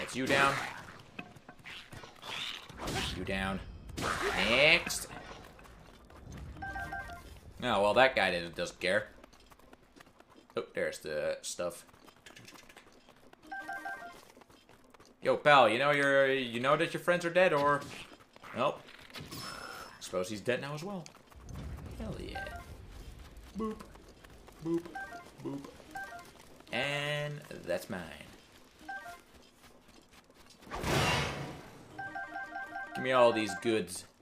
That's you down. You down. Next. Oh, well, that guy doesn't care. Oh, there's the stuff. Yo, pal, you know that your friends are dead, or... Nope. Suppose he's dead now as well. Hell yeah. Boop. Boop. Boop. And that's mine. Give me all these goods.